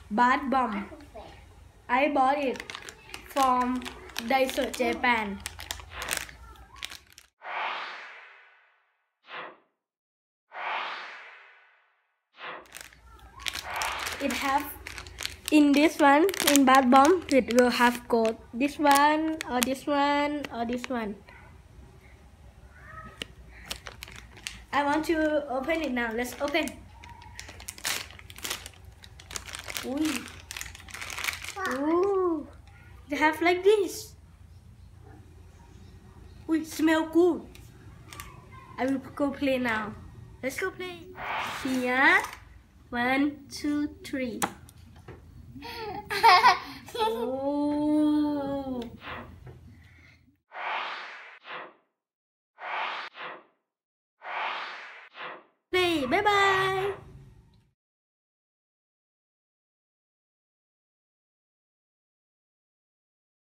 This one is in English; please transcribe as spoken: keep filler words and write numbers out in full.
bath bomb. I bought it from Daiso, Japan. It have in this one, in bath bomb, it will have code. This one or this one or this one. I want to open it now. Let's open. Ooh. Ooh. They have like this. Ooh, smell good. I will go play now. Let's go play. Here. One, two, three. Oh. Play. Bye bye.